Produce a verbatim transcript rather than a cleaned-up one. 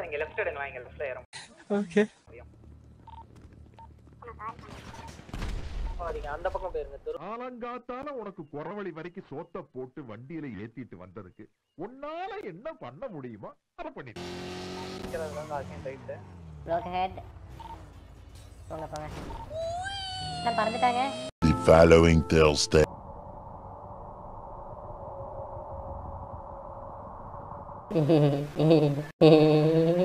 இங்க லெஃப்ட் எடுங்க வாங்க லெஃப்ட்ல ஏறும் ஓகே பாருங்க அந்த பக்கம் போயிருங்க ஆலங்காத்தால உனக்கு குறவழி வரைக்கும் சோத்த போட்டு வண்டியில ஏத்திட்டு வந்ததுக்கு உன்னால என்ன பண்ண முடியுமோ அத பண்ணிட்டு ரைட் ரோக் ஹெட் போங்க போங்க நான் பறந்துட்டாங்க The following Thursday Hehehehe